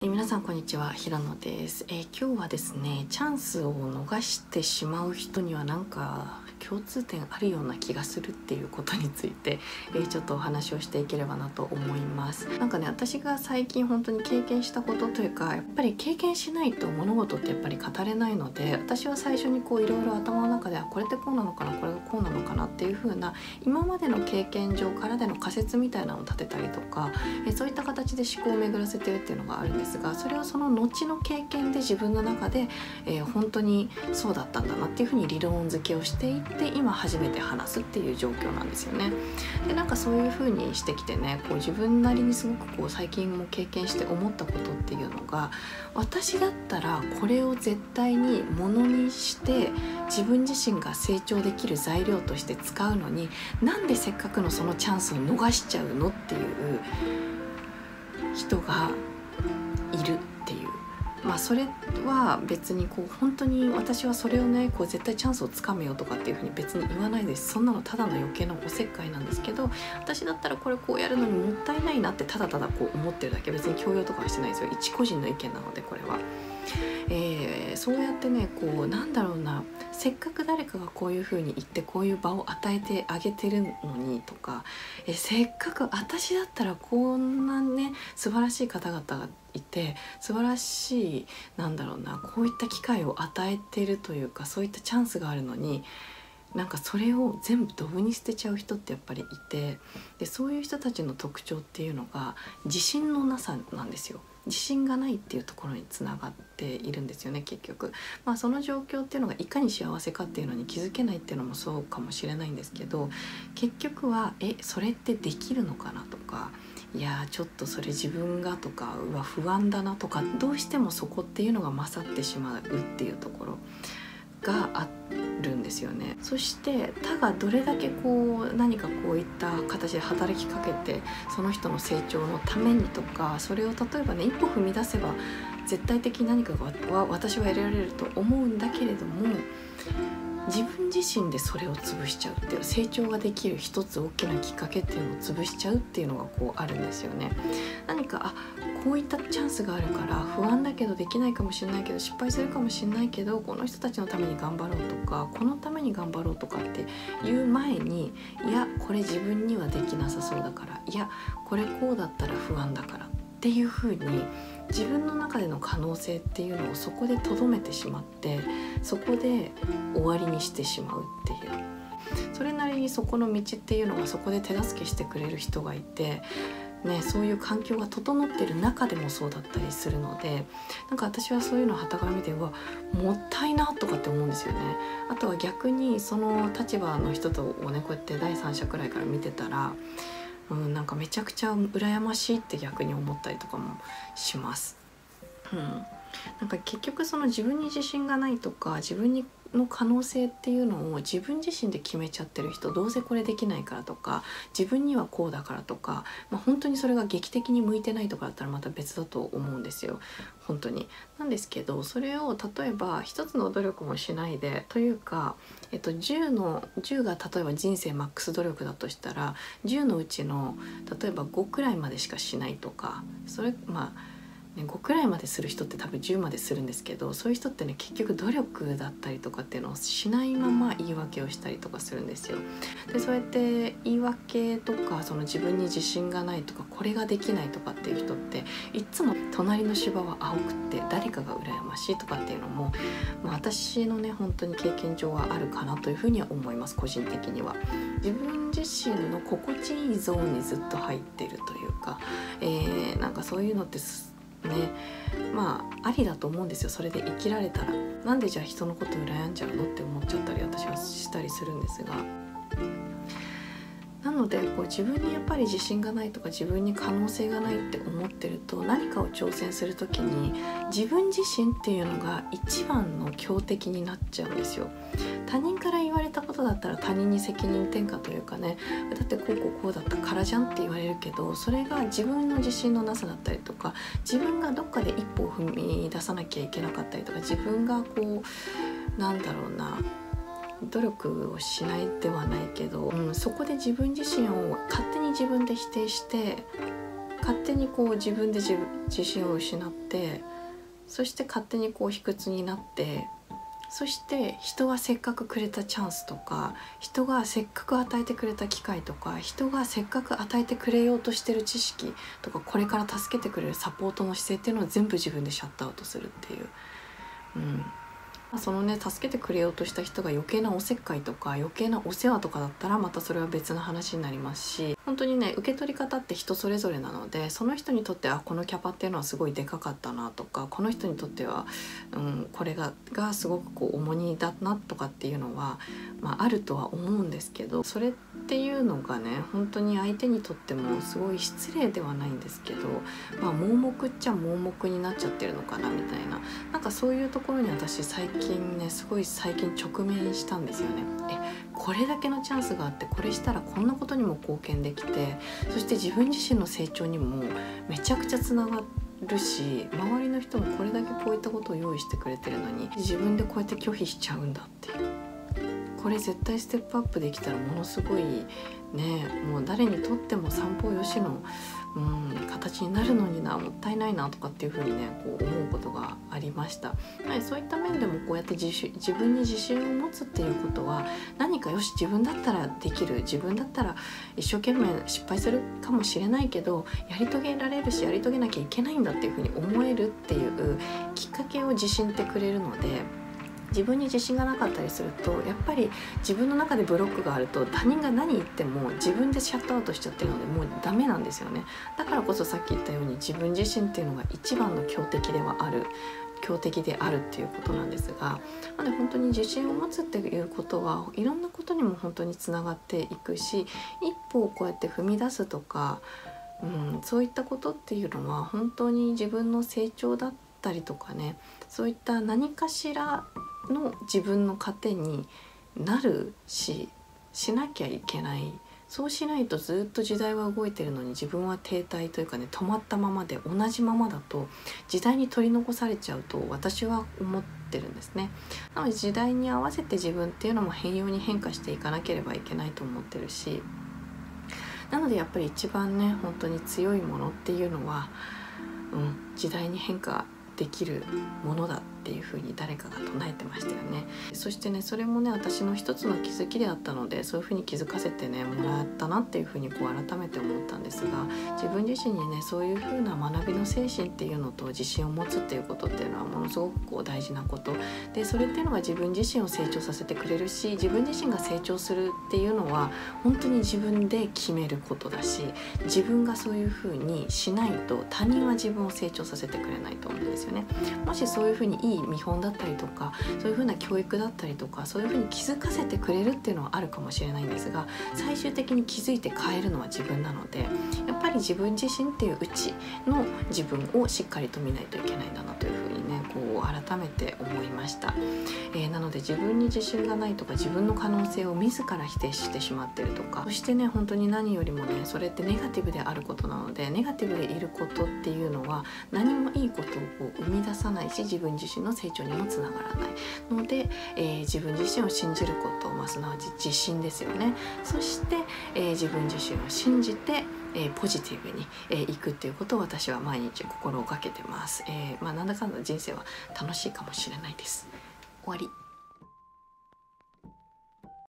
皆さんこんにちは、平野です。今日はですね、チャンスを逃してしまう人にはなんか共通点あるような気がするっていうことについて、ちょっとお話をしていければなと思います。なんかね、私が最近本当に経験したことというか、やっぱり経験しないと物事ってやっぱり語れないので、私は最初にいろいろ頭の中でこれってこうなのかな、これがこうなのかなっていう風な今までの経験上からでの仮説みたいなのを立てたりとか、そういった形で思考を巡らせてるっていうのがあるんですが、それをその後の経験で自分の中で、本当にそうだったんだなっていう風に理論付けをしていって今初めて話すっていう状況なんですよね。でなんかそういう風にしてきてね、自分なりにすごく最近も経験して思ったことっていうのが、私だったらこれを絶対にものにして自分自身が成長できる材料として使うのに、なんでせっかくのそのチャンスを逃しちゃうのっていう人がいるっていう。それは別に本当に私はそれをね絶対チャンスをつかめよとかっていうふうに別に言わないです。そんなのただの余計なおせっかいなんですけど、私だったらこれやるのにもったいないなってただただ思ってるだけ、別に強要とかはしてないですよ。一個人の意見なのでこれは。そうやってねなんだろうな、せっかく誰かがこういう風に言ってこういう場を与えてあげてるのにとか、せっかく私だったらこんなね素晴らしい方々がいて、素晴らしいこういった機会を与えてるというか、そういったチャンスがあるのに、なんかそれを全部ドブに捨てちゃう人ってやっぱりいて、でそういう人たちの特徴っていうのが自信のなさなんですよ。自信がないっていうところにつながっているんですよね、結局。その状況っていうのがいかに幸せかっていうのに気づけないっていうのもそうかもしれないんですけど、結局はそれってできるのかなとか、いやちょっとそれ自分がとか不安だなとか、どうしてもそこっていうのが勝ってしまうっていうところがあるんですよね。そして他がどれだけ何かこういった形で働きかけてその人の成長のためにとか、それを例えばね一歩踏み出せば絶対的に何かが私は得られると思うんだけれども、自分自身でそれを潰しちゃうっていう、成長ができる一つ大きなきっかけっていうのを潰しちゃうっていうのがあるんですよね。何かこういったチャンスがあるから不安だけどできないかもしれないけど、失敗するかもしれないけど、この人たちのために頑張ろうとか、このために頑張ろうとかっていう前に、いやこれ自分にはできなさそうだから、いやこれこうだったら不安だからっていう風に自分の中での可能性っていうのをそこで留めてしまって、そこで終わりにしてしまうっていう、それなりにそこの道っていうのがそこで手助けしてくれる人がいてね、そういう環境が整ってる中でもそうだったりするので、なんか私はそういうのを傍から見てもったいなとかって思うんですよね。あとは逆にその立場の人とねこうやって第三者くらいから見てたら、なんかめちゃくちゃ羨ましいって逆に思ったりとかもします。なんか結局その自分に自信がないとか、自分の可能性っていうのを自分自身で決めちゃってる人、どうせこれできないからとか、自分にはこうだからとか、本当にそれが劇的に向いてないとかだったらまた別だと思うんですよ、本当に。なんですけど、それを例えば一つの努力もしないでというか、10が例えば人生マックス努力だとしたら、10のうちの例えば5くらいまでしかしないとか、それ5くらいまでする人って多分10までするんですけど、そういう人ってね結局努力だったりとかっていうのをしないまま言い訳をしたりとかするんですよ。でそうやって言い訳とか、その自分に自信がないとか、これができないとかっていう人っていつも隣の芝は青くって誰かが羨ましいとかっていうのも、私のね本当に経験上はあるかなというふうには思います。個人的には自分自身の心地いいゾーンにずっと入ってるというか、なんかそういうのってね、ありだと思うんですよ。それで生きられたら。なんでじゃあ人のこと羨んじゃうのって思っちゃったり私はしたりするんですが、なので自分にやっぱり自信がないとか、自分に可能性がないって思ってると、何かを挑戦する時に自分自身っていうのが一番の強敵になっちゃうんですよ。他人から言われたことだったら他人に責任転嫁というかね、だってこうだったからじゃんって言われるけど、それが自分の自信のなさだったりとか、自分がどっかで一歩を踏み出さなきゃいけなかったりとか、自分が努力をしないではないけど、そこで自分自身を勝手に自分で否定して勝手にこう自分で自信を失って、そして勝手にこう卑屈になって、そして人がせっかくくれたチャンスとか、人がせっかく与えてくれた機会とか、人がせっかく与えてくれようとしてる知識とか、これから助けてくれるサポートの姿勢っていうのを全部自分でシャットアウトするっていう、そのね、助けてくれようとした人が余計なおせっかいとか余計なお世話とかだったらまたそれは別の話になりますし、本当にね、受け取り方って人それぞれなので、その人にとってはこのキャパっていうのはすごいでかかったなとか、この人にとっては、これがすごくこう重荷だなとかっていうのは、あるとは思うんですけど、それっていうのがね、本当に相手にとってもすごい失礼ではないんですけど、盲目っちゃ盲目になっちゃってるのかなみたいな、なんかそういうところに私最近直面したんですよね。これだけのチャンスがあって、これしたらこんなことにも貢献できて、そして自分自身の成長にもめちゃくちゃつながるし、周りの人もこれだけこういったことを用意してくれてるのに自分でこうやって拒否しちゃうんだっていう、これ絶対ステップアップできたらものすごいね、もう誰にとっても三方よしの形になるのにな、もったいないなとかっていうふうにね、こう思うことがありました。そういった面でもこうやって自分に自信を持つっていうことは、何かよし自分だったらできる、自分だったら一生懸命失敗するかもしれないけどやり遂げられるし、やり遂げなきゃいけないんだっていうふうに思えるっていうきっかけを自信ってくれるので、自分に自信がなかったりすると、やっぱり自分の中でブロックがあると、他人が何言っても自分でシャットアウトしちゃってるのでもうダメなんですよね。だからこそさっき言ったように、自分自身っていうのが一番の強敵であるっていうことなんですが、本当に自信を持つっていうことはいろんなことにも本当につながっていくし、一歩をこうやって踏み出すとか、そういったことっていうのは本当に自分の成長だったりとかね、そういった何かしらの自分の糧になるしなきゃいけない。そうしないとずっと時代は動いてるのに自分は停滞というかね、止まったままで同じままだと時代に取り残されちゃうと私は思ってるんですね。なので時代に合わせて自分っていうのも変容に変化していかなければいけないと思ってるし、なのでやっぱり一番ね、本当に強いものっていうのは、時代に変化できるものだっていう風に誰かが唱えてましたよね。そしてね、それもね、私の一つの気づきであったので、そういう風に気づかせてねもらったなっていう風にこう改めて思ったんですが、自分自身にね、そういう風な学びの精神っていうのと自信を持つっていうことっていうのはものすごくこう大事なことで、それっていうのが自分自身を成長させてくれるし、自分自身が成長するっていうのは本当に自分で決めることだし、自分がそういう風にしないと他人は自分を成長させてくれないと思うんですよね。もしそういう風にいい見本だったりとか、そういう風な教育だったりとか、そういう風に気づかせてくれるっていうのはあるかもしれないんですが、最終的に気づいて変えるのは自分なので、やっぱり自分自身っていう内の自分をしっかりと見ないといけないんだなという風にね、こう改めて思いました。なので自分に自信がないとか、自分の可能性を自ら否定してしまってるとか、そしてね、本当に何よりもね、それってネガティブであることなので、ネガティブでいることっていうのは何もいいことをこう生み出さないし、自分自身の成長にもつながらないので、自分自身を信じること、すなわち自信ですよね。そして、自分自身を信じてポジティブにいくっていうことを私は毎日心がけてます。なんだかんだ人生は楽しいかもしれないです。終わり。